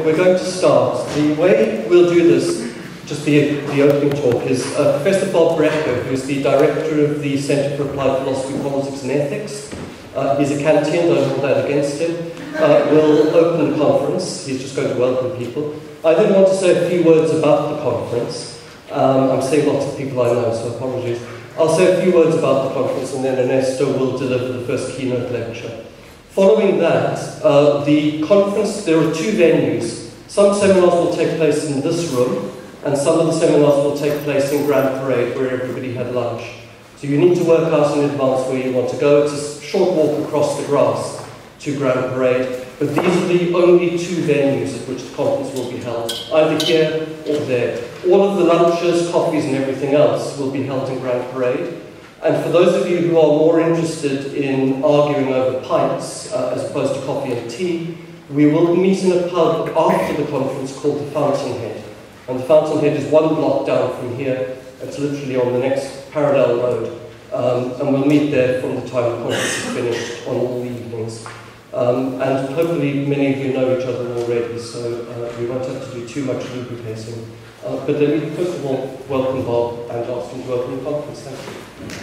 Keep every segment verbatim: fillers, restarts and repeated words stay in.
we're, we're going to start. The way we'll do this, just the, the opening talk, is uh, Professor Bob Brecker, who's the director of the Centre for Applied Philosophy, Politics and Ethics. Uh, he's a Kantian, don't hold that against him. Uh, will open the conference. He's just going to welcome people. I then want to say a few words about the conference. Um, I'm seeing lots of people I know, so apologies. I'll say a few words about the conference, and then Ernesto will deliver the first keynote lecture. Following that, uh, the conference, there are two venues. Some seminars will take place in this room, and some of the seminars will take place in Grand Parade, where everybody had lunch. So you need to work out in advance where you want to go. It's a short walk across the grass to Grand Parade, but these are the only two venues at which the conference will be held, either here or there. All of the lunches, coffees, and everything else will be held in Grand Parade. And for those of you who are more interested in arguing over pints uh, as opposed to coffee and tea, we will meet in a pub after the conference called the Fountainhead. And the Fountainhead is one block down from here. It's literally on the next parallel road. Um, and we'll meet there from the time the conference is finished on all the evenings. Um, and hopefully many of you know each other already, so uh, we won't have to do too much lubricating. Uh, but let me first of all welcome Bob and ask him to welcome the conference. Thank you.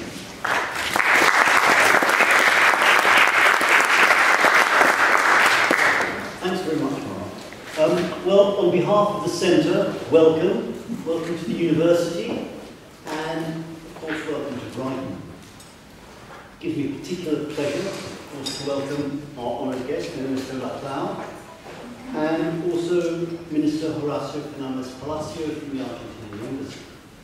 Thanks very much, Mark. Um, well, on behalf of the Centre, welcome. Welcome to the University, and of course welcome to Brighton. It gives me a particular pleasure, of course, to welcome our honoured guest, Minister Laclau, and also Minister Horacio Fernández Palacio from the Argentine Embassy.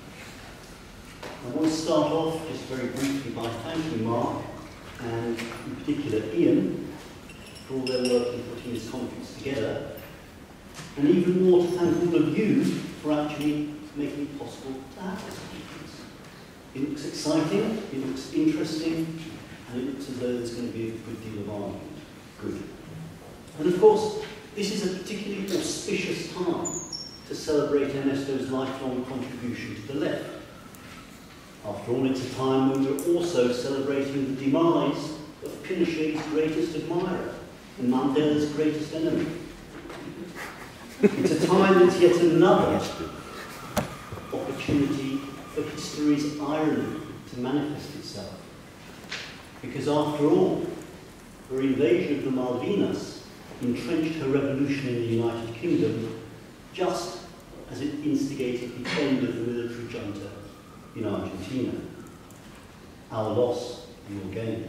I want to start off just very briefly by thanking Mark, and in particular Ian, for all their work in putting this conference together, and even more to thank all of you for actually making it possible to have this conference. It looks exciting, it looks interesting, and it looks as though there's going to be a good deal of argument. Good. And of course, this is a particularly auspicious time to celebrate Ernesto's lifelong contribution to the left. After all, it's a time when we're also celebrating the demise of Pinochet's greatest admirer and Mandela's greatest enemy. It's a time that's yet another opportunity for history's irony to manifest itself. Because after all, her invasion of the Malvinas entrenched her revolution in the United Kingdom just as it instigated the end of the military junta in Argentina. Our loss, your gain.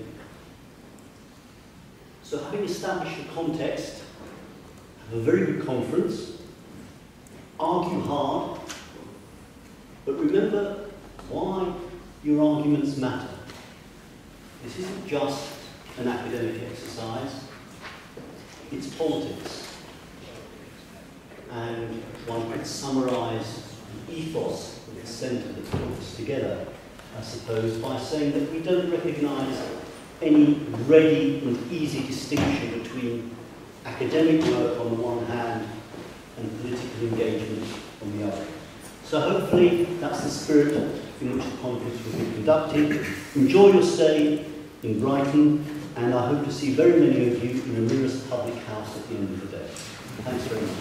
So having established the context of a very good conference, argue hard, but remember why your arguments matter. This isn't just an academic exercise, it's politics. And one could summarise the ethos of the Centre that put us together, I suppose, by saying that we don't recognise any ready and easy distinction between academic work on the one hand and political engagement on the other. So hopefully that's the spirit in which the conference will be conducted. Enjoy your stay in Brighton, and I hope to see very many of you in the nearest public house at the end of the day. Thanks very much.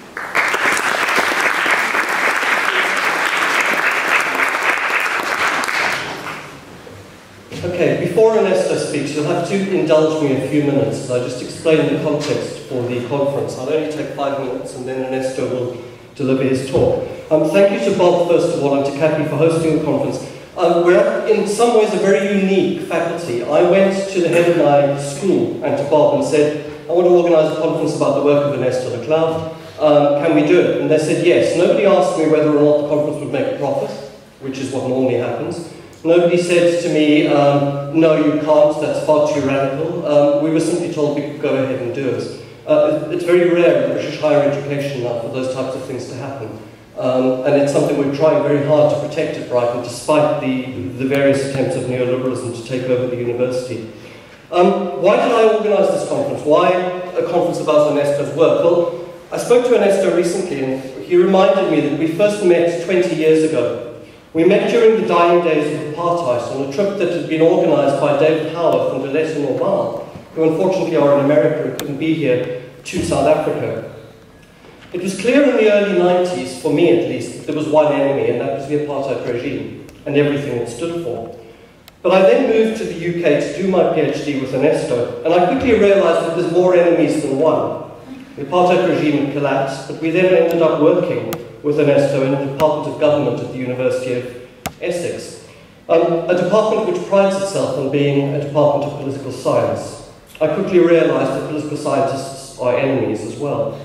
Okay, before Ernesto speaks, you'll have to indulge me a few minutes as I just explain the context for the conference. I'll only take five minutes and then Ernesto will deliver his talk. Um, thank you to Bob, first of all, and to Kathy for hosting the conference. Um, we're in some ways a very unique faculty. I went to the head of my school and to Bob and said, I want to organise a conference about the work of Ernesto Laclau. Um, can we do it? And they said yes. Nobody asked me whether or not the conference would make a profit, which is what normally happens. Nobody said to me, um, no, you can't, that's far too radical. Um, we were simply told we could go ahead and do it. Uh, it's very rare in British higher education now for those types of things to happen. Um, and it's something we're trying very hard to protect at Brighton, despite the, the various attempts of neoliberalism to take over the university. Um, why did I organise this conference? Why a conference about Ernesto's work? Well, I spoke to Ernesto recently, and he reminded me that we first met twenty years ago. We met during the dying days of apartheid on a trip that had been organised by David Howard from Villette Normal, who unfortunately are in America and couldn't be here, to South Africa. It was clear in the early nineties, for me at least, that there was one enemy, and that was the apartheid regime and everything it stood for. But I then moved to the U K to do my PhD with Ernesto, and I quickly realised that there's more enemies than one. The apartheid regime had collapsed, but we then ended up working with Ernesto in the Department of Government at the University of Essex, um, a department which prides itself on being a department of political science. I quickly realised that political scientists are enemies as well.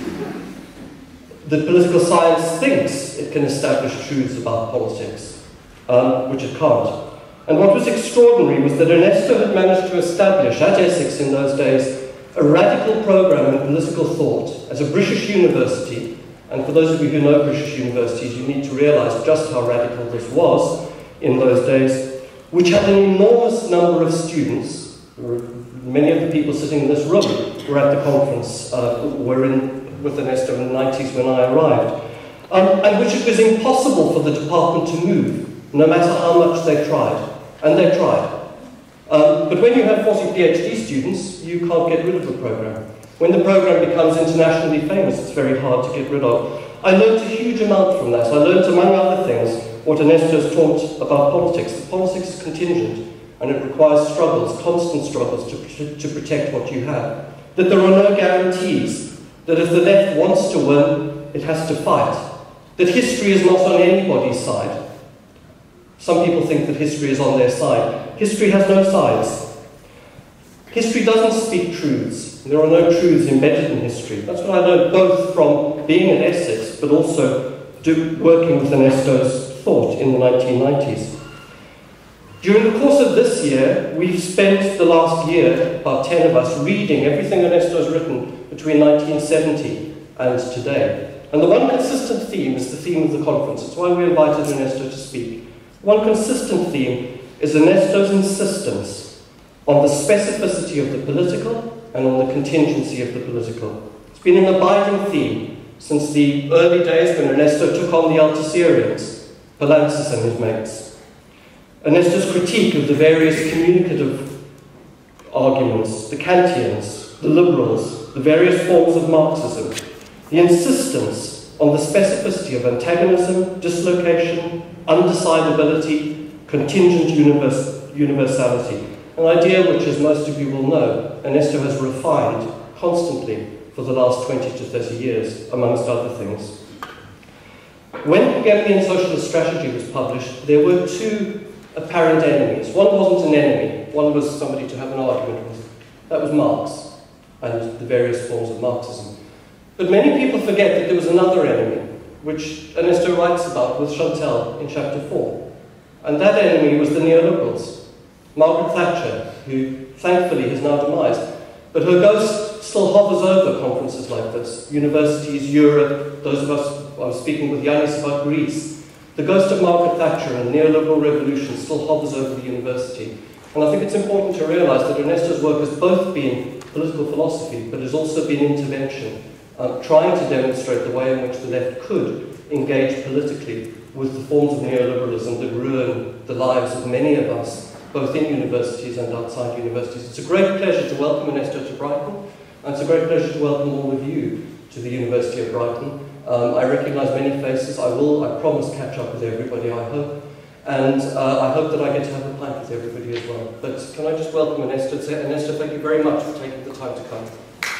The political science thinks it can establish truths about politics, um, which it can't. And what was extraordinary was that Ernesto had managed to establish at Essex in those days a radical program in political thought as a British university. And for those of you who know British universities, you need to realise just how radical this was in those days, which had an enormous number of students. Many of the people sitting in this room were at the conference, uh, were in with Ernesto in the nineties when I arrived, um, and which it was impossible for the department to move, no matter how much they tried. And they tried. Um, but when you have forty PhD students, you can't get rid of the program. When the program becomes internationally famous, it's very hard to get rid of. I learned a huge amount from that. I learned, among other things, what Ernesto's taught about politics. The politics is contingent, and it requires struggles, constant struggles, to, to, to protect what you have. That there are no guarantees. That if the left wants to win, it has to fight. That history is not on anybody's side. Some people think that history is on their side. History has no sides. History doesn't speak truths. There are no truths embedded in history. That's what I learned both from being at Essex, but also do, working with Ernesto's thought in the nineteen nineties. During the course of this year, we've spent the last year, about ten of us, reading everything Ernesto's written between nineteen seventy and today. And the one consistent theme is the theme of the conference. It's why we invited Ernesto to speak. One consistent theme is Ernesto's insistence on the specificity of the political and on the contingency of the political. It's been an abiding theme since the early days when Ernesto took on the Althusserians, Palancis and his mates. Ernesto's critique of the various communicative arguments, the Kantians, the liberals, the various forms of Marxism, the insistence on the specificity of antagonism, dislocation, undecidability, contingent univers universality, an idea which, as most of you will know, Ernesto has refined constantly for the last twenty to thirty years, amongst other things. When Hegelian Socialist Strategy was published, there were two apparent enemies. One wasn't an enemy, one was somebody to have an argument with. That was Marx and the various forms of Marxism. But many people forget that there was another enemy, which Ernesto writes about with Chantal in chapter four. And that enemy was the neoliberals. Margaret Thatcher, who thankfully has now demised, but her ghost still hovers over conferences like this. Universities, Europe, those of us, I was speaking with Yanis about Greece. The ghost of Margaret Thatcher and the neoliberal revolution still hovers over the university. And I think it's important to realise that Ernesto's work has both been political philosophy, but has also been intervention, uh, trying to demonstrate the way in which the left could engage politically with the forms of neoliberalism that ruin the lives of many of us, both in universities and outside universities. It's a great pleasure to welcome Ernesto to Brighton, and it's a great pleasure to welcome all of you to the University of Brighton. Um, I recognise many faces. I will, I promise, catch up with everybody, I hope. And uh, I hope that I get to have a pint with everybody as well. But can I just welcome Ernesto? Ernesto, thank you very much for taking the time to come.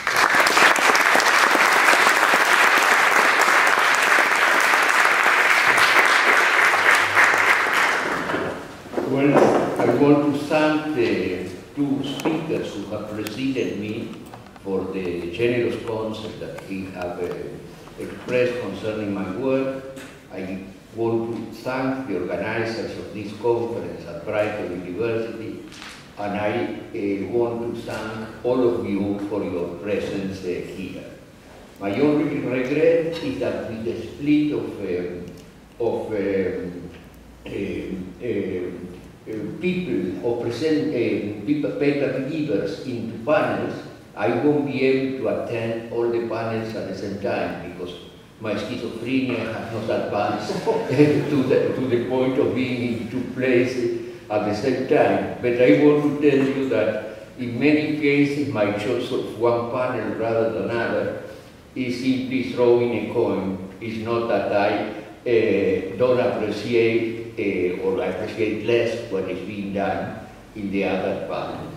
Well, I want to thank the two speakers who have preceded me for the generous concept that he have uh, expressed concerning my work. I want to thank the organizers of this conference at Brighton University, and I uh, want to thank all of you for your presence uh, here. My only regret is that with the split of, um, of um, um, um, uh, people or present uh, people, paper givers into panels, I won't be able to attend all the panels at the same time because my schizophrenia has not advanced to, the, to the point of being in two places at the same time. But I want to tell you that in many cases my choice of one panel rather than another is simply throwing a coin. It's not that I uh, don't appreciate uh, or appreciate less what is being done in the other panels.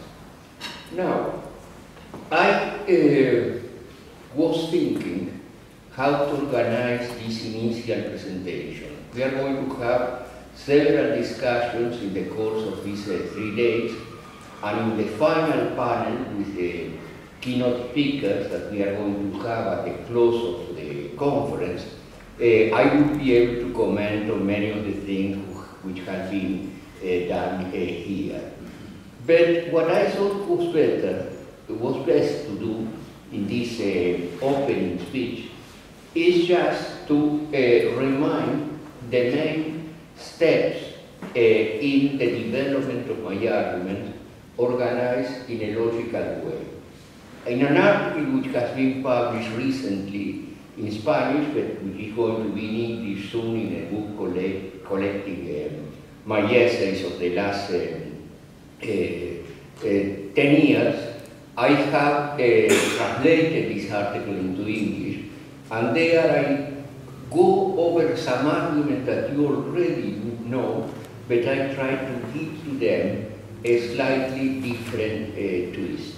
Now, I uh, was thinking how to organize this initial presentation. We are going to have several discussions in the course of these uh, three days, and in the final panel with the keynote speakers that we are going to have at the close of the conference, uh, I will be able to comment on many of the things which have been uh, done uh, here. But what I thought was better, was best to do in this uh, opening speech is just to uh, remind the main steps uh, in the development of my argument organized in a logical way. In an article which has been published recently in Spanish, but which is going to be in English soon in a book collect, collecting um, my essays of the last um, uh, uh, ten years, I have uh, translated this article into English, and there I go over some arguments that you already know, but I try to give to them a slightly different uh, twist.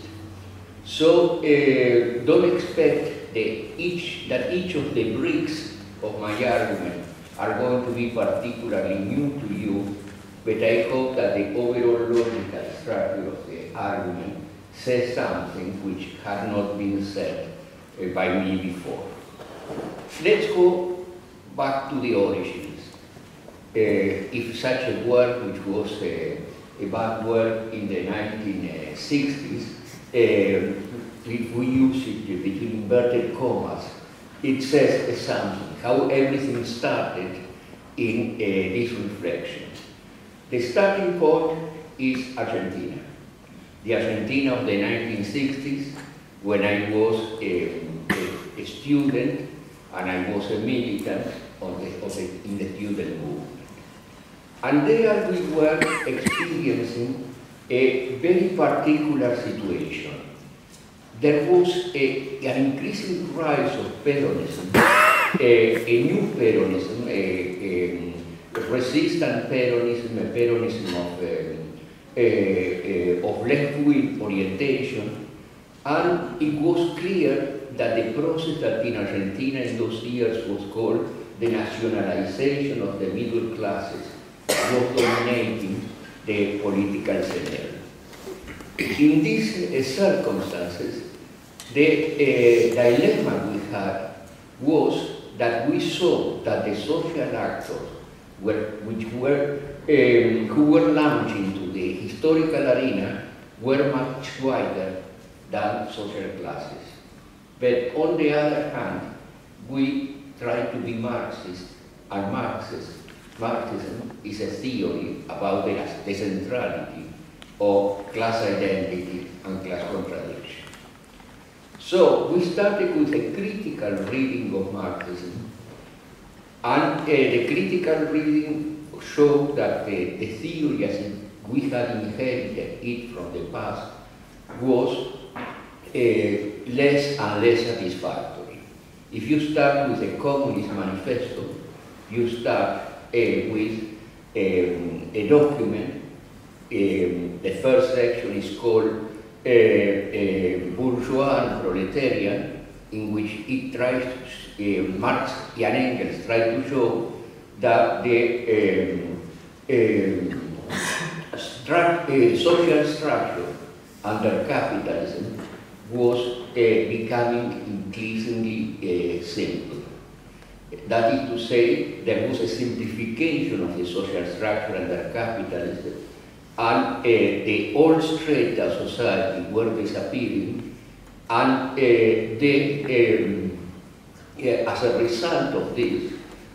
So uh, don't expect that each, that each of the bricks of my argument are going to be particularly new to you, but I hope that the overall logical structure of the argument says something which had not been said uh, by me before. Let's go back to the origins. Uh, if such a word, which was uh, a bad word in the nineteen sixties, uh, if we use it between inverted commas, it says something, how everything started in uh, this reflection. The starting point is Argentina. The Argentina of the nineteen sixties, when I was a, a, a student and I was a militant of the, of the, in the student movement. And there we were experiencing a very particular situation. There was a, an increasing rise of Peronism, a, a new Peronism, a, a resistant Peronism, a Peronism of, um, a, a, of left-wing orientation, and it was clear that the process that in Argentina in those years was called the nationalization of the middle classes was dominating the political scenario. In these uh, circumstances, the uh, dilemma we had was that we saw that the social actors were, which were, um, who were launching into the historical arena were much wider than social classes. But on the other hand, we try to be Marxist, and Marxist, Marxism is a theory about the, the centrality of class identity and class contradiction. So we started with a critical reading of Marxism, and uh, the critical reading showed that the, the theory as we had inherited it from the past was uh, less and less satisfactory. If you start with the Communist Manifesto, you start uh, with um, a document. Um, the first section is called uh, uh, Bourgeois and Proletarian, in which it tries, to, uh, Marx and Engels try to show that the um, um, stru uh, social structure under capitalism was uh, becoming increasingly uh, simple. That is to say, there was a simplification of the social structure under capitalism, and uh, the old strata society were disappearing, and uh, the, um, uh, as a result of this, uh,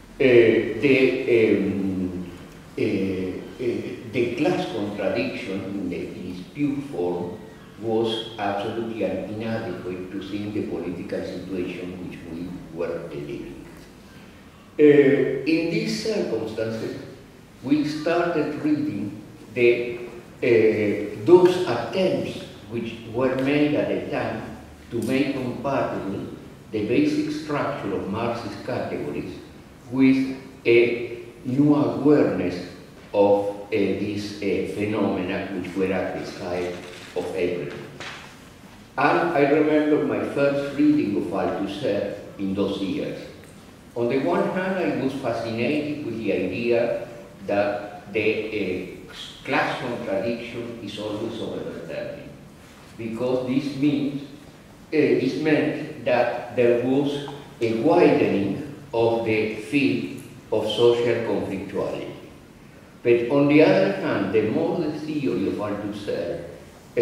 the, um, uh, uh, the class contradiction in, the, in its pure form was absolutely inadequate to see the political situation which we were living. Uh, in these circumstances, we started reading the, uh, those attempts which were made at the time to make compatible the basic structure of Marxist categories with a new awareness of uh, these uh, phenomena which were at the side of everything. And I remember my first reading of Althusser in those years. On the one hand, I was fascinated with the idea that the uh, class contradiction is always overturning, because this means uh, this meant that there was a widening of the field of social conflictuality. But on the other hand, the more the theory of Althusser uh, uh,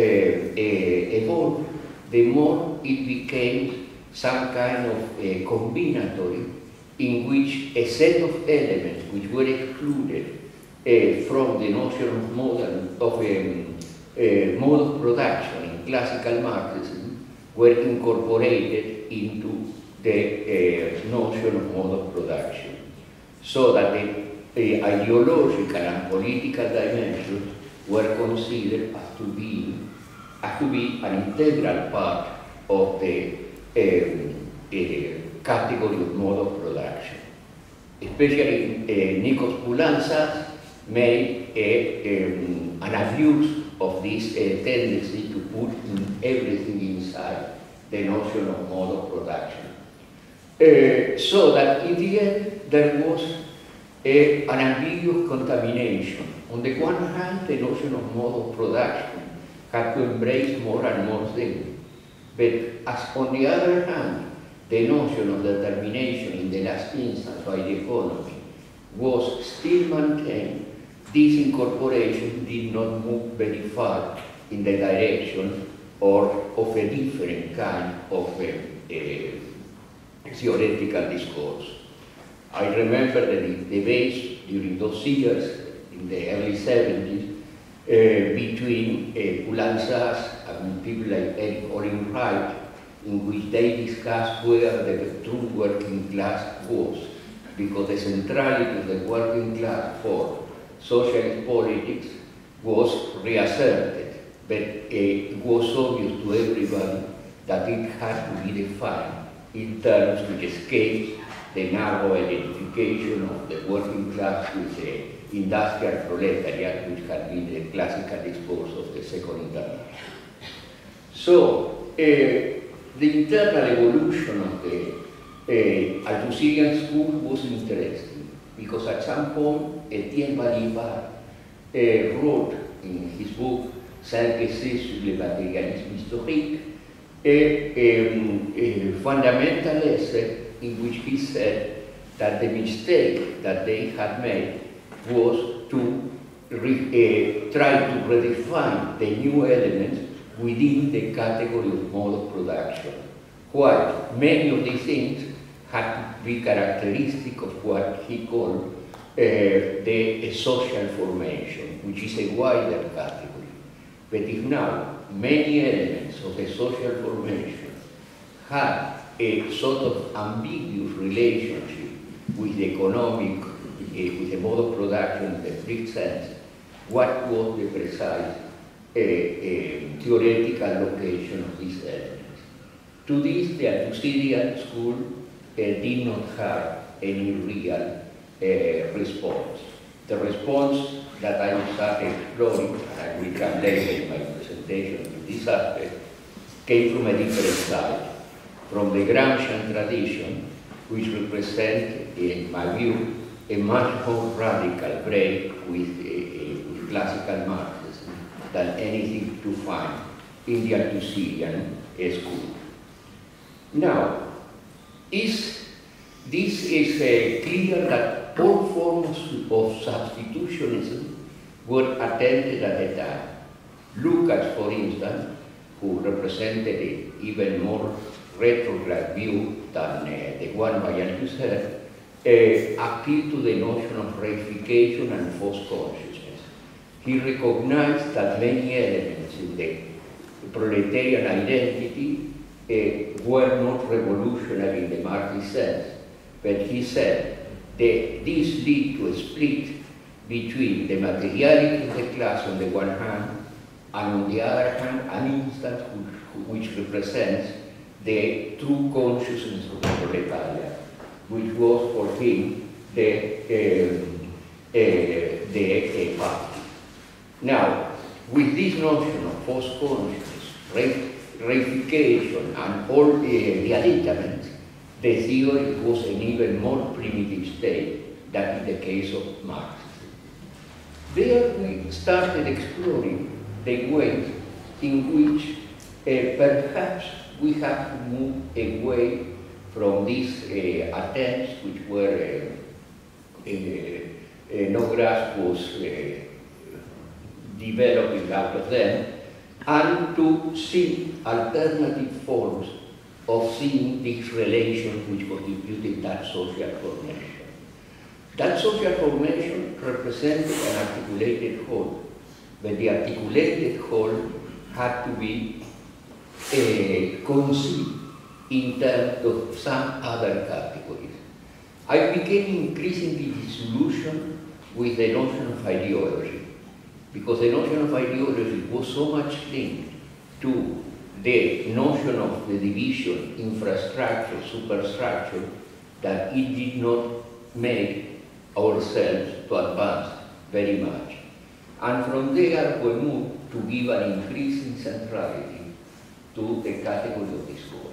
evolved, the more it became some kind of uh, combinatory in which a set of elements which were excluded uh, from the notion of modern of um, uh, mode of production in classical Marxism were incorporated into the uh, notion of mode of production, so that the uh, ideological and political dimensions were considered as to be as to be an integral part of the um, uh, category of mode of production. Especially uh, Nikos Poulantzas made a, um, an abuse of this uh, tendency to put in everything inside the notion of mode of production. Uh, so that in the end there was a, an ambiguous contamination. On the one hand, the notion of mode of production had to embrace more and more things. But as on the other hand, the notion of determination in the last instance by the economy was still maintained, this incorporation did not move very far in the direction or of a different kind of a, a theoretical discourse. I remember the debates during those years, in the early seventies, uh, between uh, Poulantzas and people like Eric Olin Wright, in which they discussed where the true working class was, because the centrality of the working class for socialist politics was reasserted, but uh, it was obvious to everybody that it had to be defined in terms which escaped the narrow identification of the working class with the industrial proletariat, which had been the classical discourse of the Second International. So, uh, the internal evolution of the uh, Althusserian school was interesting, because at some point Etienne Balibar uh, wrote in his book Cinq essais sur le matérialisme historique a, a, a fundamental essay in which he said that the mistake that they had made was to re, uh, try to redefine the new elements within the category of mode of production, while many of these things had to be characteristic of what he called uh, the uh, social formation, which is a wider category. But if now many elements of the social formation had a sort of ambiguous relationship with the economic, uh, with the mode of production in the strict sense, what was the precise uh, uh, theoretical location of these elements? To this, the Althusserian school uh, did not have any real uh, response. The response that I started exploring, and I will come later in my presentation to this aspect, came from a different side, from the Gramscian tradition, which represents, in my view, a much more radical break with, uh, with classical Marxism than anything to find in the Althusserian school. Now, is, this is uh, clear that all forms of substitutionism were attempted at the time. Lukács, for instance, who represented an even more retrograde view than uh, the one by Althusser, uh, appealed to the notion of reification and false consciousness. He recognized that many elements in the proletarian identity uh, were not revolutionary in the Marxist sense, but he said that this led to a split between the materiality of the class on the one hand, and on the other hand, an instance which, which represents the true consciousness of the proletariat, which was for him the, um, uh, the uh, party. Now, with this notion of false consciousness, reification, and all uh, the additations, the theory was an even more primitive state than in the case of Marx. There we started exploring the way in which uh, perhaps we have to move away from these uh, attempts, which were uh, uh, uh, no grasp was uh, developing out of them, and to see alternative forms of seeing these relations which constituted that social formation. That social formation represented an articulated whole, but the articulated whole had to be uh, conceived in terms of some other categories. I became increasingly disillusioned with the notion of ideology, because the notion of ideology was so much linked to the notion of the division, infrastructure, superstructure, that it did not make ourselves to advance very much. And from there we moved to give an increasing centrality to the category of discourse.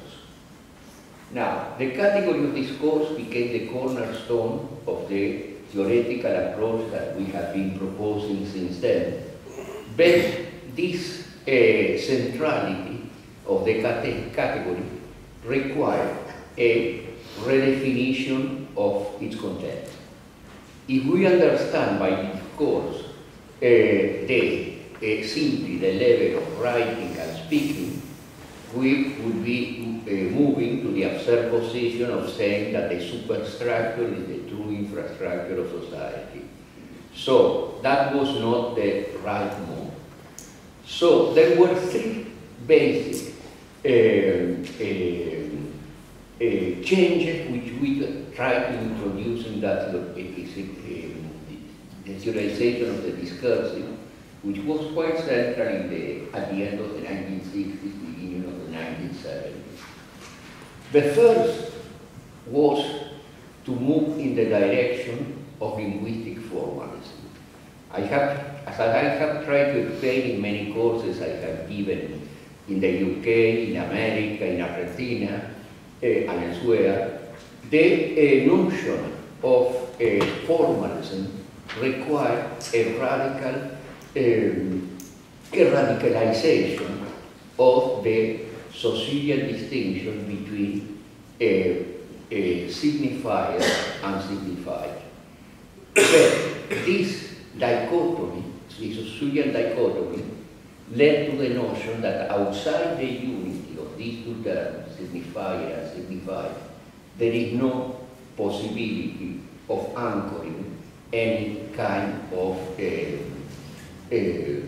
Now, the category of discourse became the cornerstone of the theoretical approach that we have been proposing since then. But this uh, centrality of the cate category required a redefinition of its content. If we understand by discourse uh, the, uh, simply the level of writing and speaking, we would be uh, moving to the absurd position of saying that the superstructure is the true infrastructure of society. So that was not the right move. So there were three basic uh, uh, uh, changes which we tried to introduce in that uh, the theorization of the discursive, which was quite central in the, at the end of the nineteen sixties, beginning of the nineteen seventies. The first was to move in the direction of linguistic formalism. I have, as I have tried to explain in many courses I have given in the U K, in America, in Argentina, uh, and elsewhere, the uh, notion of uh, formalism required a radical um, a radicalization of the social distinction between a, a signifier and signified. But this dichotomy, this social dichotomy, led to the notion that outside the unity of these two terms, signifier and signified, there is no possibility of anchoring any kind of uh, uh,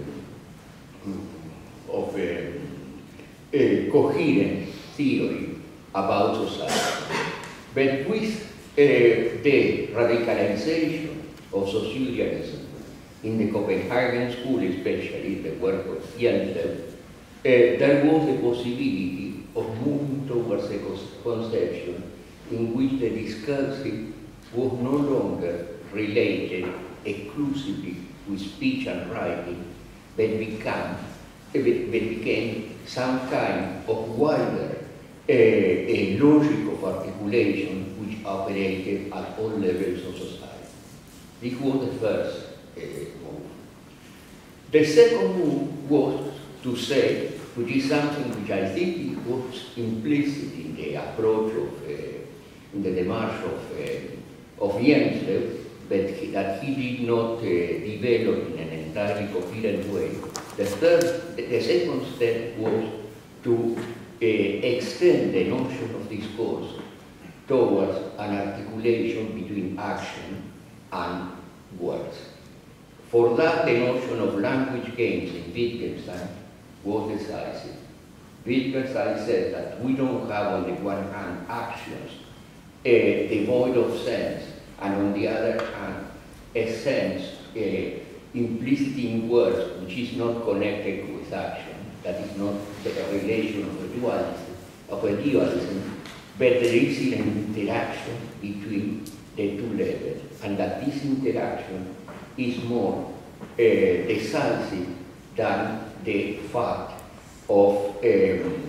of a, a coherent theory about society. But with uh, the radicalization of socialism in the Copenhagen school, especially the work of Jensel, uh, there was the possibility of moving towards a conception in which the discursive was no longer related exclusively with speech and writing, but became, but became some kind of wider uh, a logic of articulation which operated at all levels of society. This was the first uh, move. The second move was to say, which is something which I think was implicit in the approach of, uh, in the démarche of, uh, of Jensel, but he, that he did not uh, develop in an entirely coherent way. The third, the, the second step was to uh, extend the notion of discourse towards an articulation between action and words. For that, the notion of language games in Wittgenstein was decisive. Wittgenstein said that we don't have on the one hand actions uh, devoid of sense, and on the other hand, a sense uh, implicit in words which is not connected with action, that is not the relation of the duality, of a dualism, but there is an interaction between the two levels, and that this interaction is more uh, decisive than the fact of, um,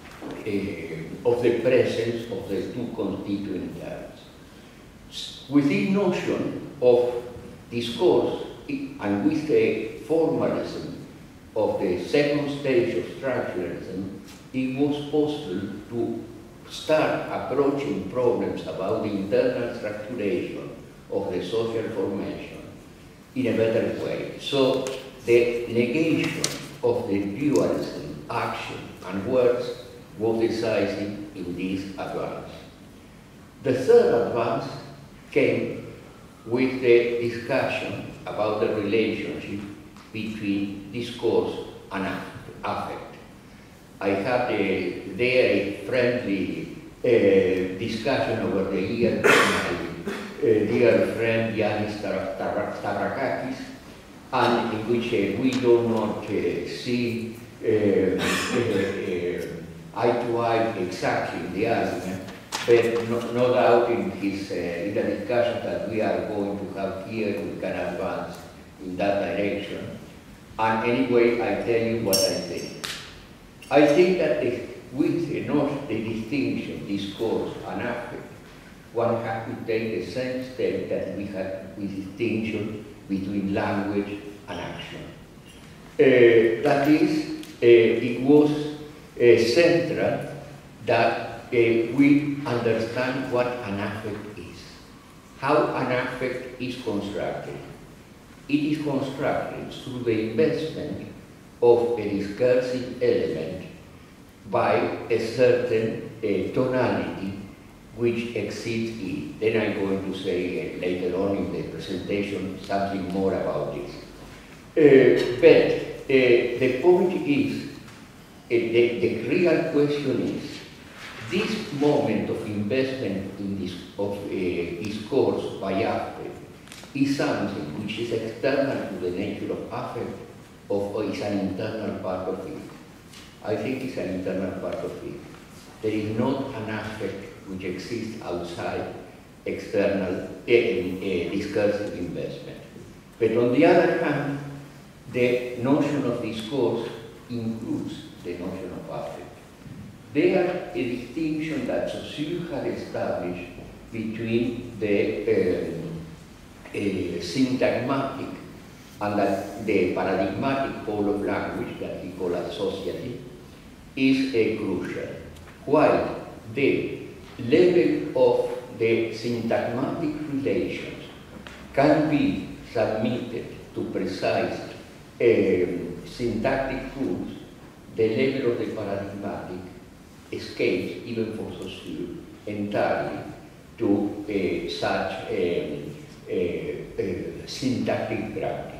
uh, of the presence of the two constituent terms. With this notion of discourse, and with the formalism of the second stage of structuralism, it was possible to start approaching problems about the internal structuration of the social formation in a better way. So the negation of the dualism, action and words was decisive in this advance. The third advance came with the discussion about the relationship between discourse and affect. I had a very friendly uh, discussion over the year with my uh, dear friend Yanis Stavrakakis, and in which uh, we do not uh, see uh, uh, eye to eye exactly in the argument, but no, no doubt in, his, uh, in the discussion that we are going to have here, we can advance in that direction. And anyway, I tell you what I think. I think that the, with the, not the distinction, discourse, and affect, one has to take the same step that we have with distinction between language and action. Uh, that is, uh, it was uh, central that uh, we understand what an affect is, how an affect is constructed. It is constructed through the investment of a discursive element by a certain uh, tonality which exceeds it. Then I'm going to say uh, later on in the presentation something more about this. Uh, but uh, the point is, uh, the, the real question is, this moment of investment in this, of uh, discourse by affect is something which is external to the nature of affect, or is an internal part of it. I think it's an internal part of it. There is not an affect which exists outside external uh, uh, discursive investment. But on the other hand, the notion of discourse includes the notion of affect. There, a distinction that Saussure had established between the um, uh, syntagmatic and that the paradigmatic pole of language that he called associative is a crucial. While the level of the syntagmatic relations can be submitted to precise um, syntactic rules, the level of the paradigmatic escapes, even for Saussure, entirely to uh, such um, uh, uh, syntactic grounding.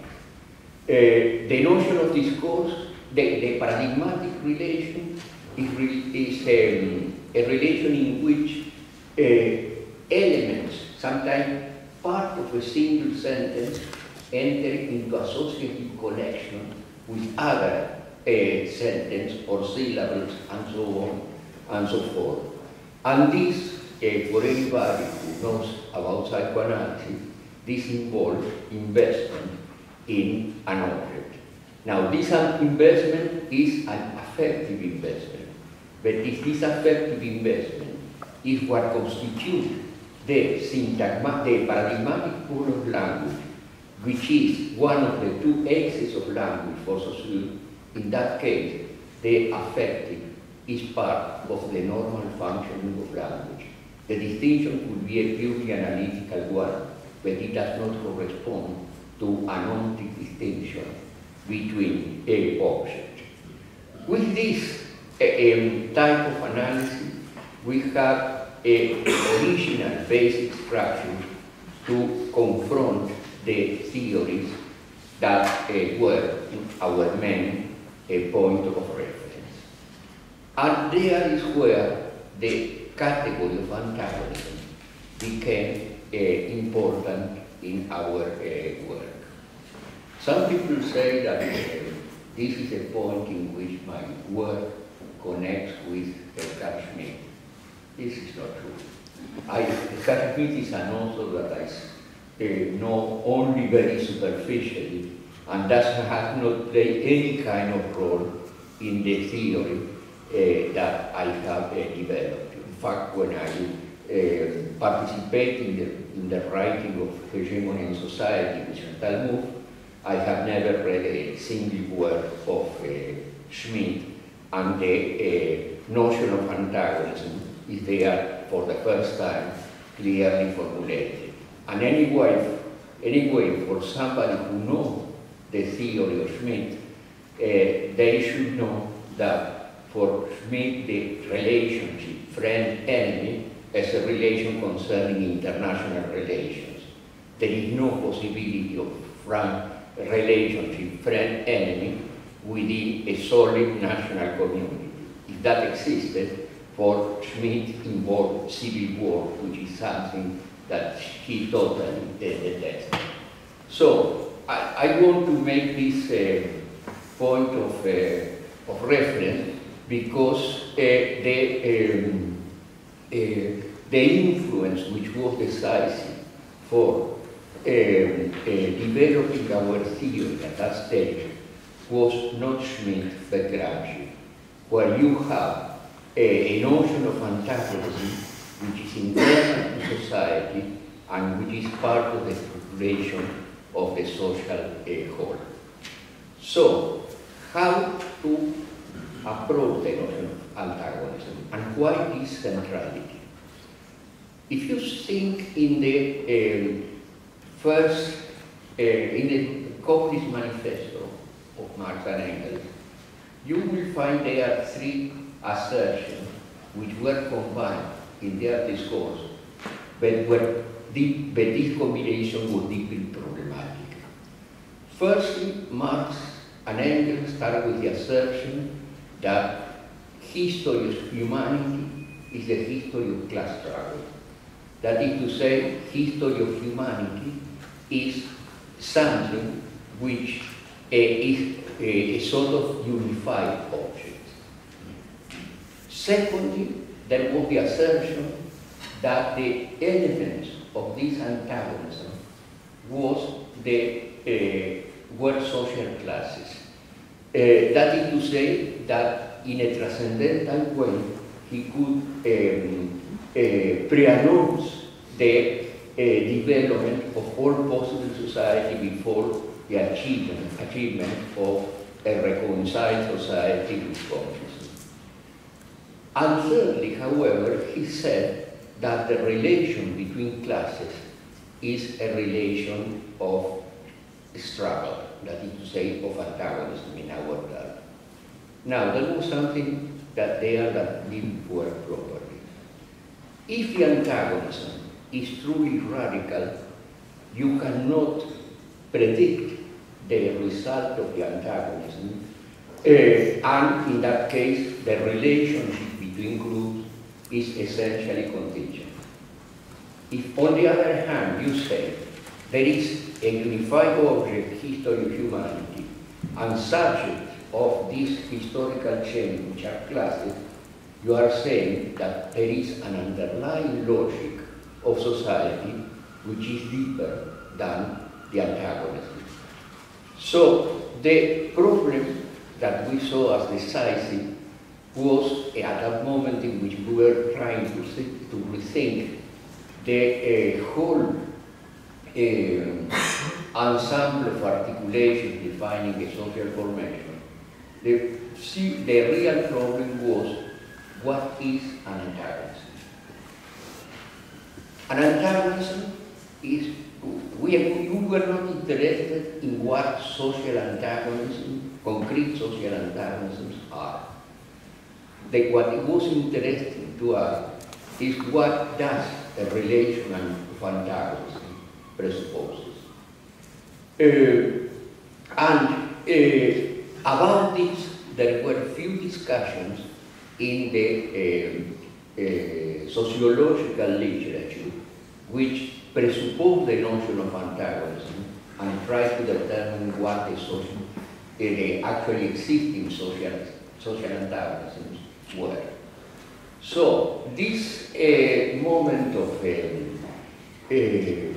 Uh, the notion of discourse, the, the paradigmatic relation is, re is um, a relation in which uh, elements, sometimes part of a single sentence, enter into associative connection with other uh, sentence or syllables and so on and so forth. And this, uh, for anybody who knows about psychoanalysis, this involves investment in an object. Now, this investment is an affective investment, but if this affective investment is what constitutes the syntagma, the paradigmatic pole of language, which is one of the two axes of language for Saussure, in that case, the affective is part of the normal functioning of language. The distinction could be a purely analytical one, but it does not correspond to an ontic distinction between a object. With this uh, um, type of analysis, we have a original basic structure to confront the theories that uh, were our main uh, point of reference. And there is where the category of antagonism became uh, important in our uh, work. Some people say that uh, this is a point in which my work connects with Carl Schmitt. This is not true. I, Carl Schmitt is an author that I uh, know only very superficially, and thus has not played any kind of role in the theory uh, that I have uh, developed. In fact, when I uh, participate in the, in the writing of Hegemony and Society, which is Talmud, I have never read a single word of uh, Schmitt, and the uh, notion of antagonism is there for the first time clearly formulated. And anyway, anyway for somebody who knows the theory of Schmitt, uh, they should know that for Schmitt the relationship friend-enemy is a relation concerning international relations. There is no possibility of frank relationship friend-enemy within a solid national community. If that existed, for Schmitt involved civil war, which is something that he totally detests. So I, I want to make this uh, point of, uh, of reference because uh, the, um, uh, the influence which was decisive for um, uh, developing our theory at that stage was not Schmitt but Gramsci, where you have a, a notion of antagonism which is internal to society and which is part of the structuration of the social uh, whole. So, how to approach the notion of antagonism and why this centrality? If you think in the um, first, uh, in the Communist Manifesto of Marx and Engels, you will find there three assertions which were combined in their discourse, but, were deep, but this combination was deeply problematic. Firstly, Marx and Engels start with the assertion that history of humanity is the history of class struggle. That is to say, history of humanity is something which uh, is a, a sort of unified object. Secondly, there was the assertion that the elements of this antagonism was the uh, were social classes. Uh, that is to say that in a transcendental way he could um, uh, pre-announce the uh, development of all possible society before the achievement, achievement of a reconciled society with communism. And thirdly, however, he said that the relation between classes is a relation of struggle, that is to say, of antagonism in our time. Now, there was something that there that didn't work properly. If the antagonism is truly radical, you cannot predict the result of the antagonism, uh, and in that case, the relationship between groups is essentially contingent. If, on the other hand, you say there is a unified object, history of humanity, and subjects of this historical chain, which are classes, you are saying that there is an underlying logic of society which is deeper than the antagonism. So the problem that we saw as decisive was at that moment in which we were trying to, think, to rethink the uh, whole uh, ensemble of articulations defining a social formation. The, see, the real problem was, what is an antagonism? An antagonism is, we, we were not interested in what social antagonism, concrete social antagonisms are. The, what was interesting to us is what does a relation of antagonism presupposes. Uh, and uh, about this, there were few discussions in the uh, uh, sociological literature which presuppose the notion of antagonism and try to determine what the social, uh, the actually existing social, social antagonisms were. So this uh, moment of, um, uh,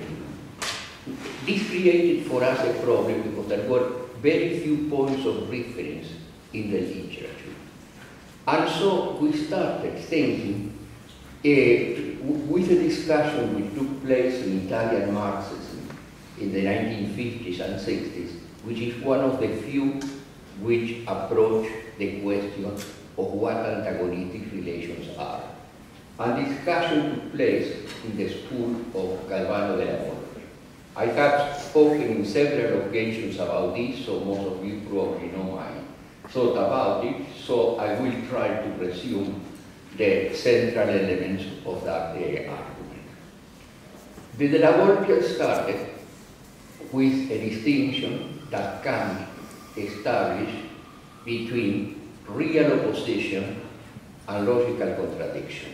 this created for us a problem because there were very few points of reference in the literature. And so we started thinking, uh, with a discussion which took place in Italian Marxism in the nineteen fifties and sixties, which is one of the few which approach the question of what antagonistic relations are. And discussion took place in the school of Galvano de la Volpe. I have spoken in several occasions about this, so most of you probably know my thought about it, so I will try to resume the central elements of that uh, argument. The De la Volpe started with a distinction that Kant established between real opposition and logical contradiction.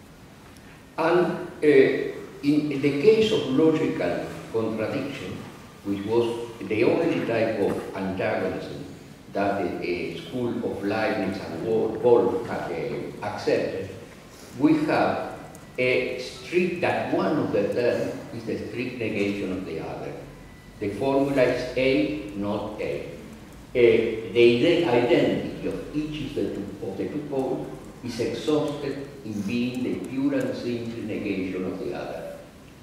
And uh, in the case of logical contradiction, which was the only type of antagonism that the uh, school of Leibniz and Wolff had uh, accepted, we have a strict, that one of the terms is the strict negation of the other. The formula is A, not A. Uh, the identity of each of the two, of the two poles is exhausted in being the pure and simple negation of the other.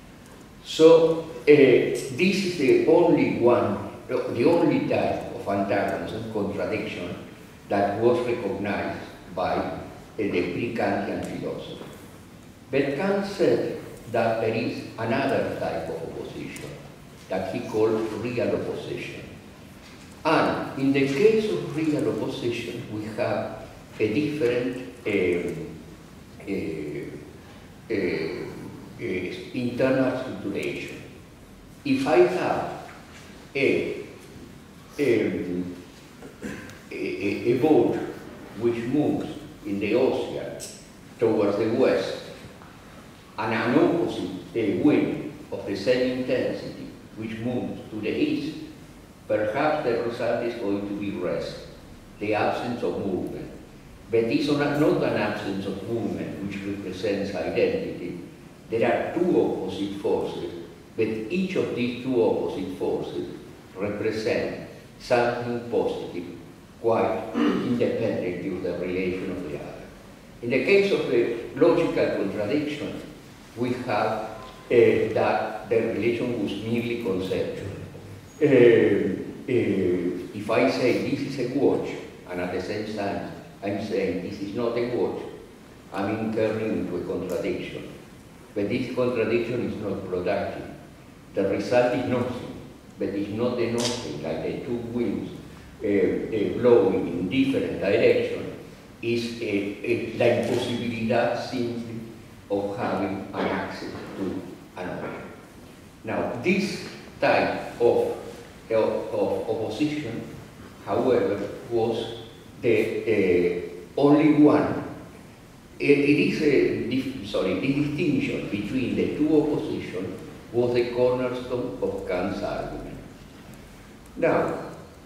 So uh, this is the only one, the only type of antagonism, contradiction, that was recognized by uh, the pre-Kantian philosophy. But Kant said that there is another type of opposition that he called real opposition. And in the case of real opposition, we have a different uh, uh, uh, uh, internal structuration. If I have a, um, a, a boat which moves in the ocean towards the west, and an opposite a wind of the same intensity which moves to the east, perhaps the result is going to be rest, the absence of movement. But it's not an absence of movement which represents identity. There are two opposite forces, but each of these two opposite forces represent something positive, quite independently of the relation of the other. In the case of the logical contradiction, we have uh, that the relation was merely conceptual. Uh, uh, if I say this is a watch, and at the same time I'm saying this is not a watch, I'm entering into a contradiction. But this contradiction is not productive. The result is nothing, but it's not the nothing, like the two winds uh, uh, blowing in different directions, is a, a, la imposibilidad simply of having an access to an object. Now, this type of, of, of opposition, however, was the uh, only one. It, it is a, sorry, the distinction between the two oppositions was the cornerstone of Kant's argument. Now,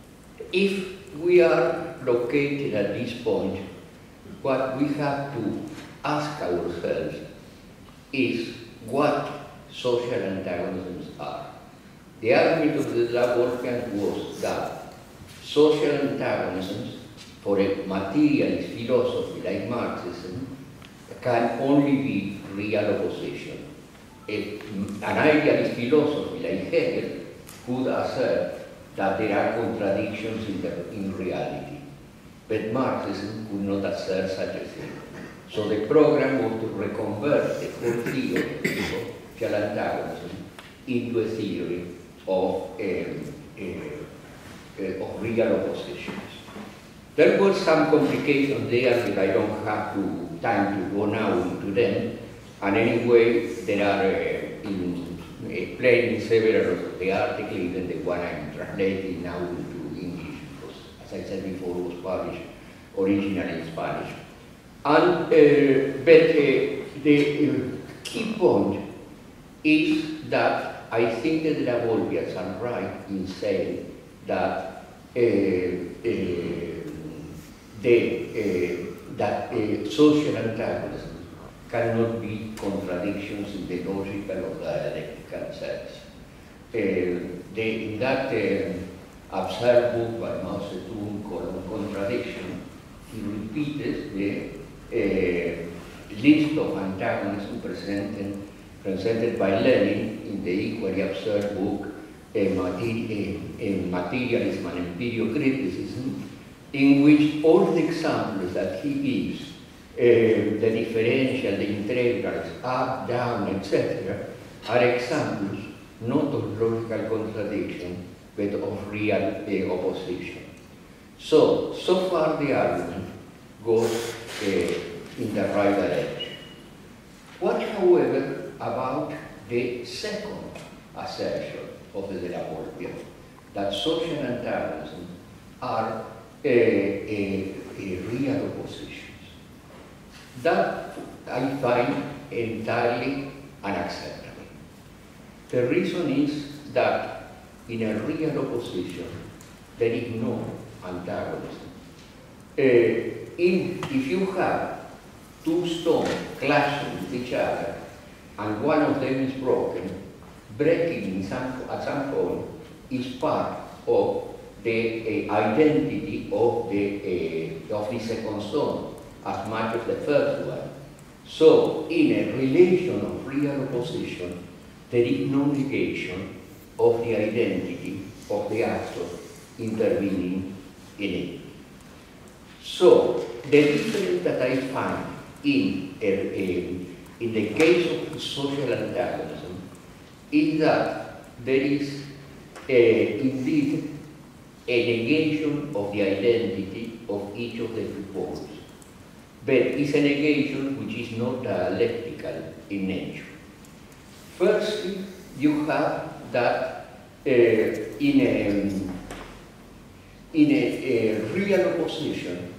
if we are located at this point, what we have to ask ourselves is what social antagonisms are. The argument of the De la Volpe was that social antagonisms for a materialist philosophy like Marxism can only be real opposition. A, an idealist philosophy like Hegel could assert that there are contradictions in, the, in reality, but Marxism could not assert such a thing. So the program was to reconvert the whole theory of social antagonism into a theory of, um, uh, uh, of real oppositions. There was some complication there, but I don't have to, time to go now into them. And anyway, there are uh, in, uh, plain in several of the articles, even the one I'm translating now into English, because as I said before, it was published originally in Spanish. And, uh, but uh, the uh, key point is that I think that the De la Volpe are right in saying that uh, uh, the, uh, that uh, social antagonism cannot be contradictions in the logical or dialectical sense. Uh, the, in that uh, absurd book by Mao Zedong called Contradiction, he repeated the uh, list of antagonism presented, presented by Lenin in the equally absurd book uh, Materi uh, Materialism and Empirical Criticism, in which all the examples that he gives, uh, the differential, the integrals, up, down, et cetera, are examples not of logical contradiction, but of real uh, opposition. So, so far the argument goes uh, in the right direction. What, however, about the second assertion of the De La Volpia, that social antagonism are uh, uh, uh, real oppositions? That I find entirely unacceptable. The reason is that in a real opposition, there is no antagonism. Uh, in, if you have two stones clashing with each other, and one of them is broken, breaking in some, at some point is part of the uh, identity of the, uh, of the second stone, as much as the first one. So, in a relation of real opposition, there is no negation of the identity of the actor intervening in it. So, the difference that I find in, a, a, in the case of social antagonism is that there is a, indeed a negation of the identity of each of the two poles, but it's a negation which is not dialectical in nature. Firstly, you have that uh, in, a, in a, a real opposition,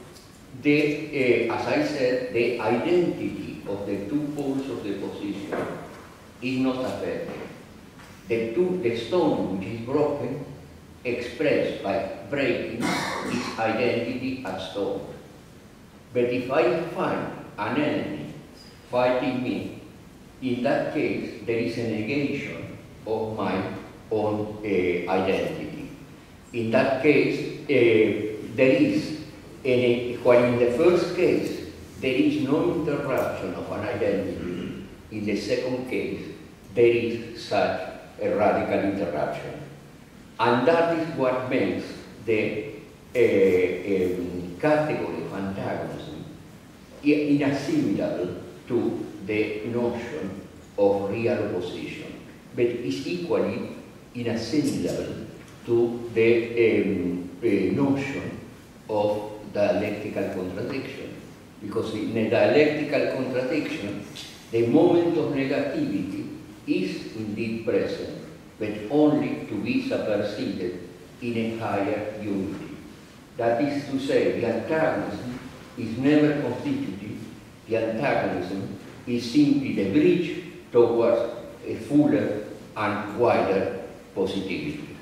the, uh, as I said, the identity of the two poles of the position is not affected. The, two, the stone which is broken expressed by breaking its identity as stone. But if I find an enemy fighting me, in that case, there is a negation of my own uh, identity. In that case, uh, there is, a, while in the first case, there is no interruption of an identity, in the second case, there is such a radical interruption. And that is what makes the uh, um, category of antagonism inassimilable to the notion of real opposition, but is equally inassimilable to the um, uh, notion of dialectical contradiction. Because in a dialectical contradiction, the moment of negativity is indeed present, but only to be superseded in a higher unity. That is to say, the antagonism is never constitutive, the antagonism is simply the bridge towards a fuller and wider positivity.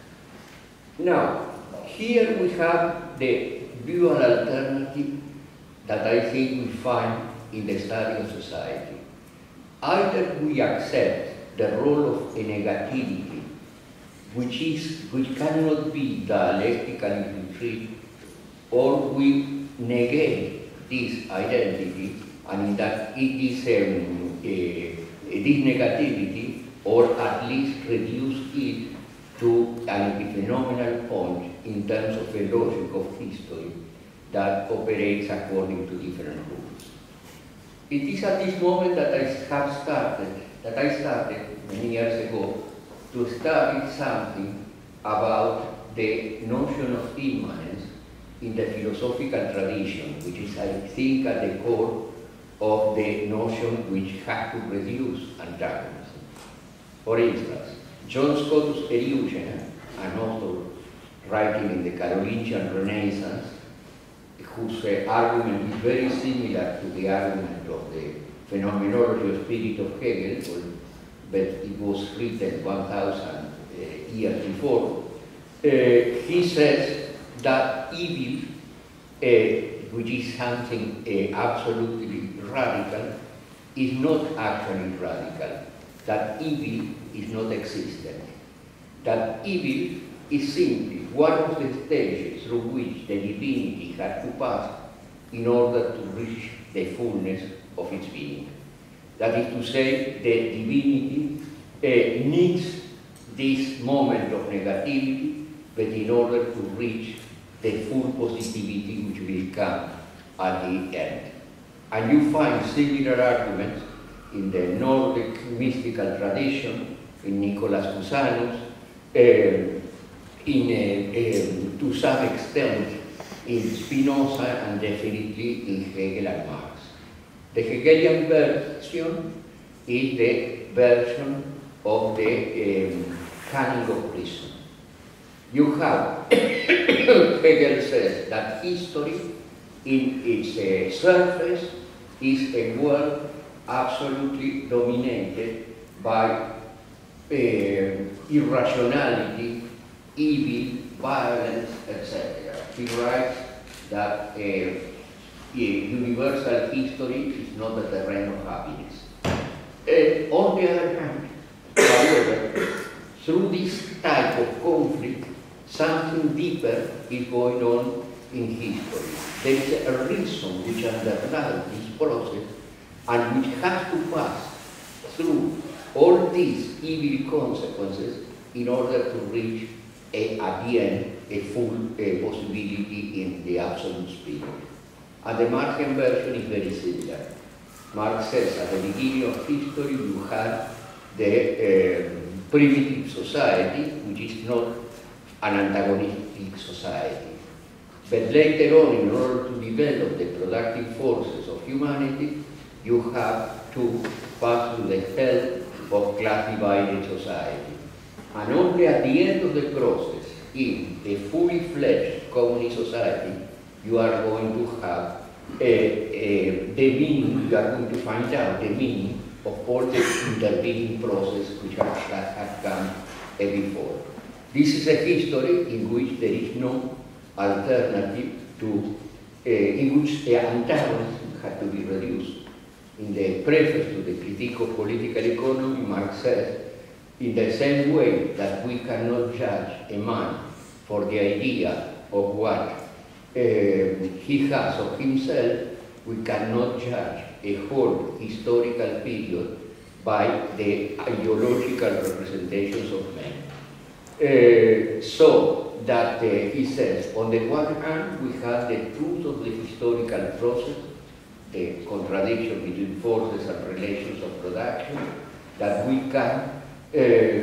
Now, here we have the dual alternative that I think we find in the study of society. Either we accept the role of a negativity, which, is, which cannot be dialectically retrieved, or we negate this identity, and in that it is um, a, a, this negativity, or at least reduce it to an epiphenomenal point in terms of a logic of history that operates according to different rules. It is at this moment that I have started, that I started many years ago, to study something about the notion of immanence in the philosophical tradition, which is, I think, at the core of the notion which has to reduce antagonism. For instance, John Scotus Eriugena, an author writing in the Carolingian Renaissance, whose uh, argument is very similar to the argument of the phenomenology of spirit of Hegel, but it was written one thousand uh, years before. Uh, he says that evil, uh, which is something uh, absolutely radical, is not actually radical. That evil is not existent. That evil is simply one of the stages through which the divinity had to pass in order to reach the fullness of its being. That is to say, the divinity uh, needs this moment of negativity, but in order to reach the full positivity which will come at the end. And you find similar arguments in the Nordic mystical tradition, in Nicholas Cusanus, uh, in, uh, um, to some extent in Spinoza, and definitely in Hegel and Marx. The Hegelian version is the version of the um, canon of reason. You have, Hegel says that history in its uh, surface is a world absolutely dominated by uh, irrationality, evil, violence, et cetera. He writes that uh, a universal history is not the terrain of happiness. Uh, on the other hand, however, through this type of conflict, something deeper is going on in history. There is a reason which underlies this process and which has to pass through all these evil consequences in order to reach, a, at the end, a full a possibility in the absolute spirit. And the Marxian version is very similar. Marx says at the beginning of history you have the um, primitive society, which is not an antagonistic society. But later on, in order to develop the productive forces of humanity, you have to pass through the hell of class-divided society. And only at the end of the process, in a fully fledged communist society, you are going to have a, a, the meaning, you are going to find out the meaning of all the intervening process which have, have come before. This is a history in which there is no alternative to, uh, in which the antagonism had to be reduced. In the preface to the Critique of Political Economy, Marx says, in the same way that we cannot judge a man for the idea of what uh, he has of himself, we cannot judge a whole historical period by the ideological representations of men. Uh, so that uh, he says, on the one hand, we have the truth of the historical process, the contradiction between forces and relations of production, that we can uh,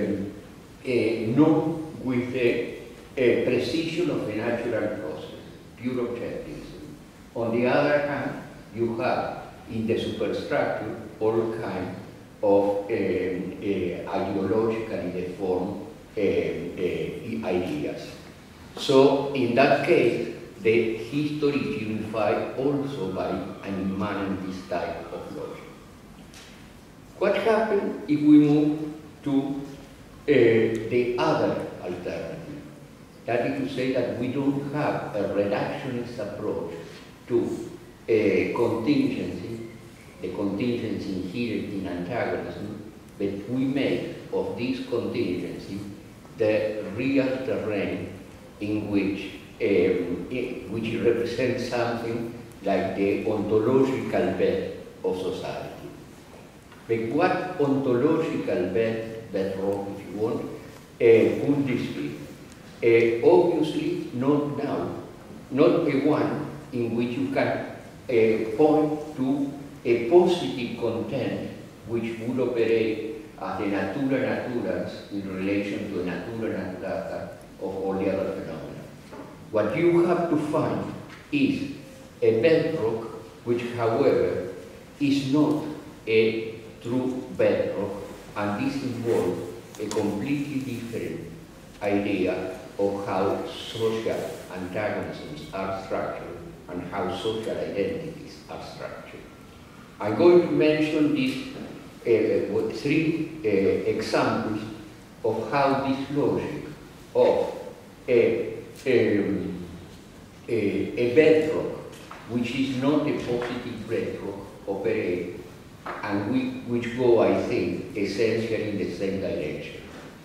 uh, know with the uh, precision of a natural process, pure objectivism. On the other hand, you have in the superstructure all kinds of um, uh, ideologically deformed uh, uh, ideas. So in that case, the history is unified also by an immanent this type of logic. What happens if we move to uh, the other alternative? That is to say that we don't have a reductionist approach to uh, contingency, the contingency inherent in antagonism, but we make of this contingency the real terrain in which Um, it, which represents something like the ontological bed of society. But what ontological bed, bedrock if you want, uh, could this be? Uh, obviously not now, not a one in which you can uh, point to a positive content which would operate as the natura naturans in relation to the natura naturata of all the other phenomena. What you have to find is a bedrock which, however, is not a true bedrock, and this involves a completely different idea of how social antagonisms are structured and how social identities are structured. I'm going to mention these uh, three uh, examples of how this logic of a Um, a, a bedrock which is not a positive retro operate, and we, which go, I think, essentially in the same direction.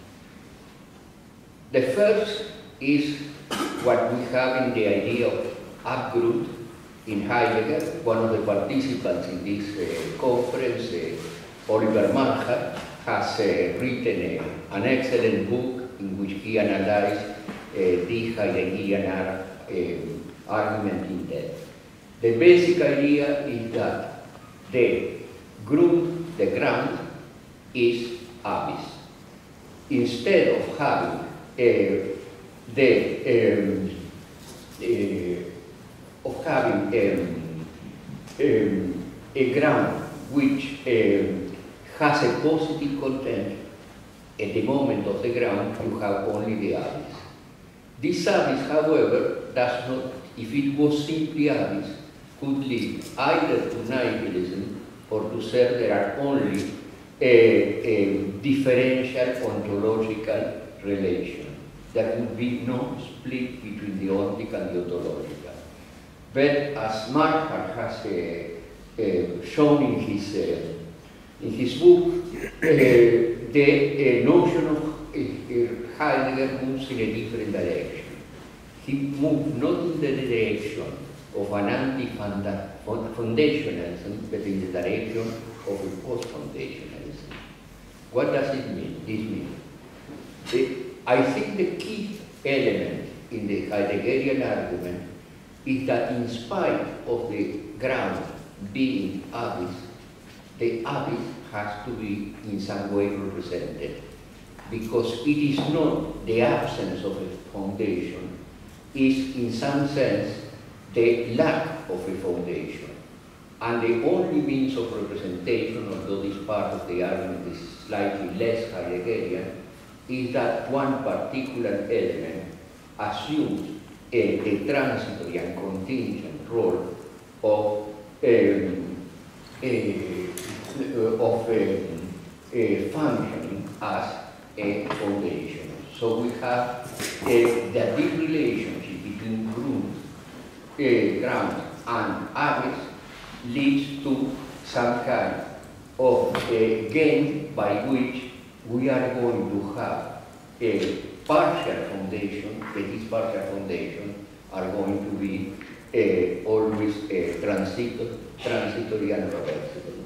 The first is what we have in the idea of upgroup in Heidegger. One of the participants in this uh, conference, uh, Oliver Manhart, has uh, written uh, an excellent book in which he analyzed uh, the Heideggerian ar uh, argument in depth. The basic idea is that the Grund, the ground, is abyss. Instead of having uh, the um, uh, of having um, um, a ground which um, has a positive content, at the moment of the ground you have only the abyss. This abyss, however, does not, if it was simply abyss, could lead either to nihilism or to say there are only a, a differential ontological relation. There would be no split between the ontic and the ontological. But as Manhart has uh, uh, shown in his, uh, in his book, uh, the uh, notion of uh, Heidegger moves in a different direction. He moved not in the direction of an anti-foundationalism, but in the direction of a post-foundationalism. What does it mean? This means? The, I think the key element in the Heideggerian argument is that in spite of the ground being abyss, the abyss has to be in some way represented, because it is not the absence of a foundation, is in some sense the lack of a foundation. And the only means of representation, although this part of the argument is slightly less Heideggerian, is that one particular element assumes uh, the transitory and contingent role of, um, uh, of um, uh, functioning as a foundation. So we have uh, the deep relationship between ground, uh, ground and abyss leads to some kind of uh, game by which we are going to have a partial foundation, but these partial foundations are going to be uh, always uh, transitor, transitory and reversible.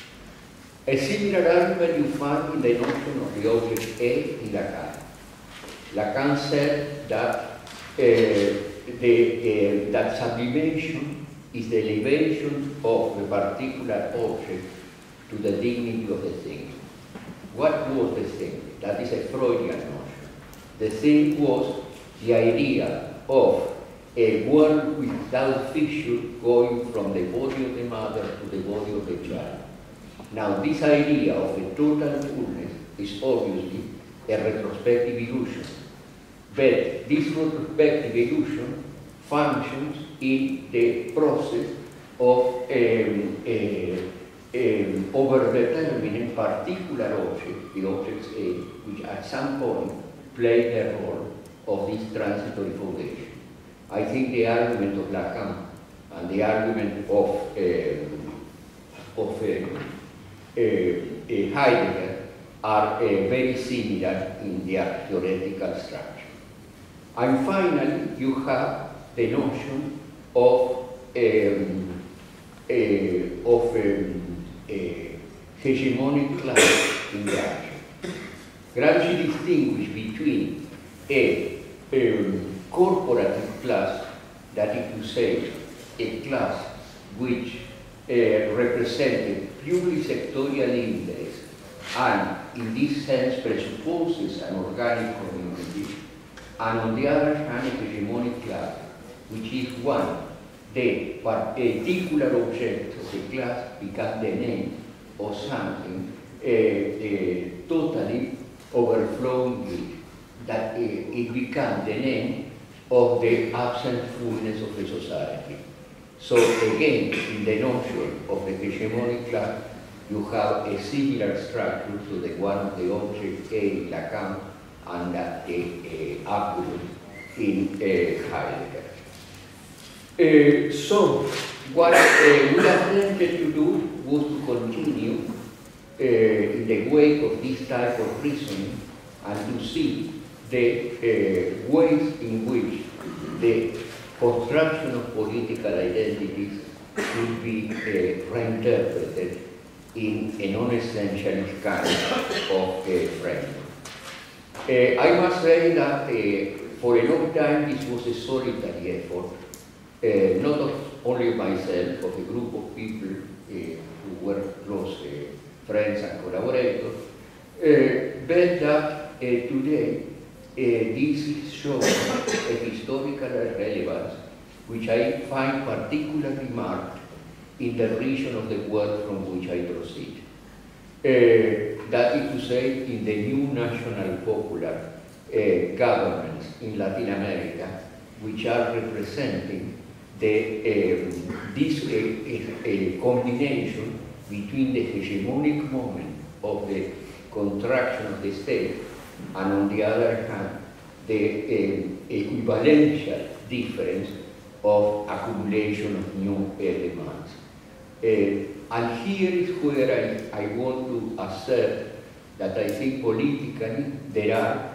A similar argument you find in the notion of the object A in Lacan. Lacan said that uh, the, uh, that sublimation is the elevation of a particular object to the dignity of the thing. What was the thing? That is a Freudian notion. The thing was the idea of a world without fissure going from the body of the mother to the body of the child. Now, this idea of a total fullness is obviously a retrospective illusion. But this retrospective illusion functions in the process of um, uh, um, overdetermining particular objects, the objects A, which at some point play the role of this transitory foundation. I think the argument of Lacan and the argument of, uh, of uh, uh, uh, Heidegger are uh, very similar in their theoretical structure. And finally, you have the notion of, um, uh, of um, a hegemonic class in Gramsci. Gramsci distinguished between a um, corporative class, that is to say, a class which uh, represented purely sectorial interests and in this sense presupposes an organic community, and on the other hand a hegemonic class, which is one, the particular object of the class becomes the name of something uh, uh, totally overflowing, that uh, it becomes the name of the absent fullness of the society. So again, in the notion of the hegemonic class, you have a similar structure to the one of the object A in Lacan and uh, the uh, upgroup in uh, Heidegger. Uh, so, what uh, we attempted to do was to continue uh, in the wake of this type of reasoning and to see the uh, ways in which the construction of political identities will be uh, reinterpreted in a non-essential kind of uh, framework. Uh, I must say that uh, for a long time this was a solitary effort, uh, not of only myself, of a group of people uh, who were close uh, friends and collaborators, uh, but that uh, today uh, this is showing a historical relevance which I find particularly marked in the region of the world from which I proceed. Uh, that is to say, in the new national popular uh, governments in Latin America, which are representing the, um, this uh, uh, combination between the hegemonic moment of the contraction of the state and, on the other hand, the um, equivalential difference of accumulation of new elements. Uh, and here is where I, I want to assert that I think politically there are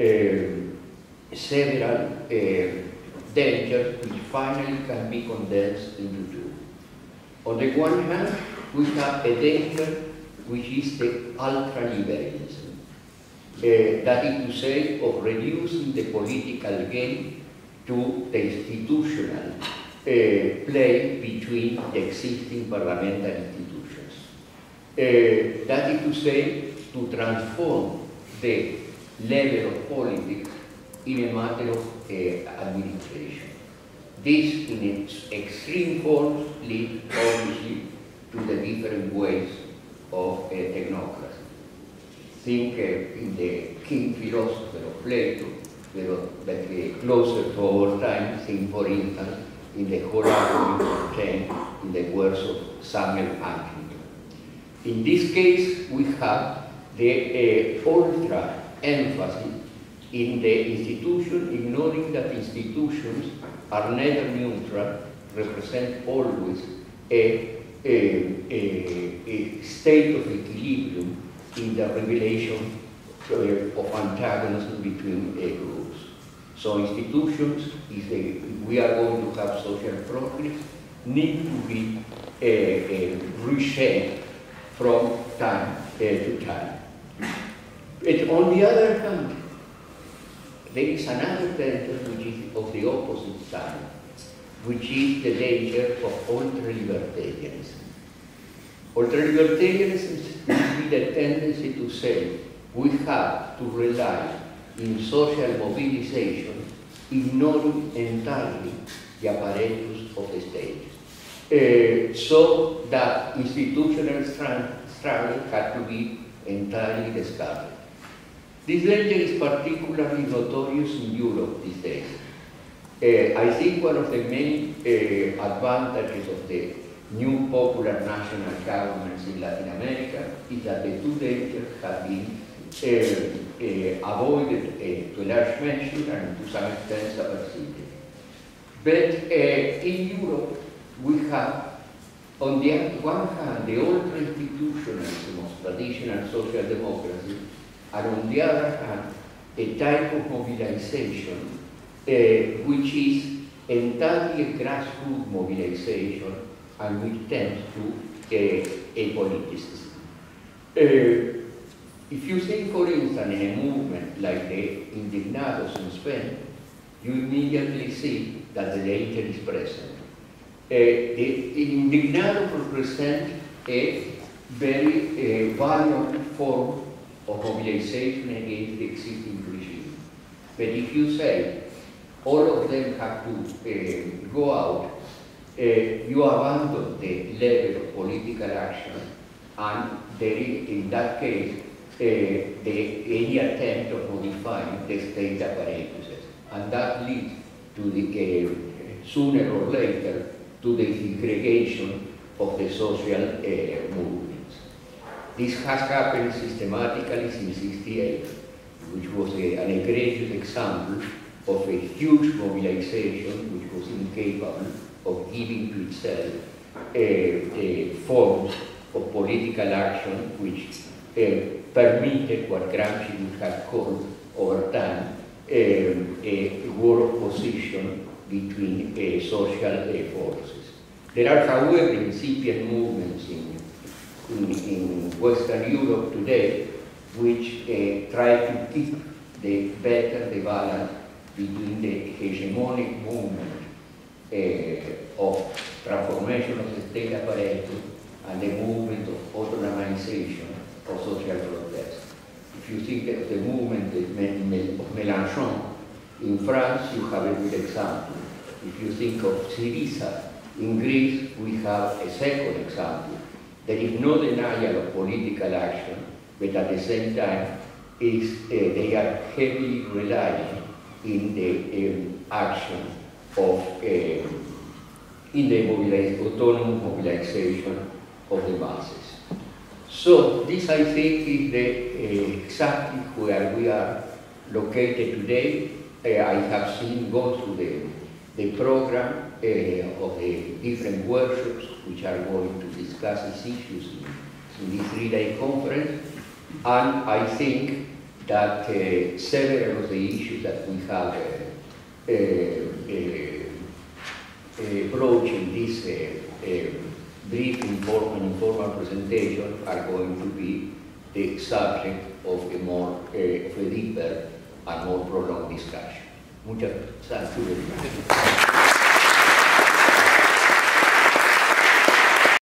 uh, several uh, dangers which finally can be condensed into two. On the one hand, we have a danger which is the ultra-liberalism, uh, that is to say, of reducing the political game to the institutional uh, play between the existing parliamentary institutions. Uh, that is to say, to transform the level of politics in a matter of uh, administration. This, in its extreme forms, leads obviously to the different ways of uh, technocracy. Think uh, in the king philosopher of Plato, but uh, closer to our time, think, for instance, in the whole argument contained in the words of Samuel Huntington. In this case, we have the uh, ultra emphasis in the institution, ignoring that institutions are neither neutral, represent always a, a, a, a state of equilibrium in the revelation uh, of antagonism between uh, groups. So institutions, if, they, if we are going to have social progress, need to be uh, uh, reshaped from time uh, to time. But on the other hand, there is another danger which is of the opposite side, which is the danger of ultra-libertarianism. Ultra-libertarianism is the tendency to say we have to rely in social mobilization, ignoring entirely the apparatus of the state. Uh, so that institutional struggle had to be entirely discarded. This danger is particularly notorious in Europe these days. Uh, I think one of the main uh, advantages of the new popular national governments in Latin America is that the two dangers have been uh, uh, avoided uh, to a large measure and to some extent superseded. But uh, in Europe, we have, on the one hand, the old institutionalism of traditional social democracy, and on the other hand, a type of mobilization uh, which is entirely a grassroots mobilization and which tends to uh, apoliticism. Uh, if you think, for instance, in a movement like the Indignados in Spain, you immediately see that the danger is present. Uh, the Indignados represent a very uh, violent form of mobilization against the existing regime. But if you say all of them have to uh, go out, uh, you abandon the level of political action, and there is, in that case, uh, the, any attempt of modifying the state apparatuses. And that leads to the, uh, sooner or later, to the segregation of the social uh, movements. This has happened systematically since sixty-eight, which was a, an egregious example of a huge mobilization which was incapable of giving to itself uh, uh, forms of political action which uh, permitted what Gramsci would have called over time um, a war of position between uh, social uh, forces. There are, however, incipient movements in, in, in Western Europe today which uh, try to keep the better the balance between the hegemonic movement uh, of transformation of the state apparatus and the movement of autonomization of social protest. If you think of the movement of Mélenchon in France, you have a good example. If you think of Syriza in Greece, we have a second example. There is no denial of political action, but at the same time, is, uh, they are heavily relying in the um, action of uh, in the mobilize, autonomous mobilization of the masses. So this, I think, is the, uh, exactly where we are located today. Uh, I have seen, gone through the, the program uh, of the different workshops which are going to discuss these issues in, in this three-day conference, and I think that uh, several of the issues that we have uh, uh, uh, broached in this uh, uh, brief informal, informal presentation are going to be the subject of a more, uh, of a deeper and more prolonged discussion. Muchas gracias.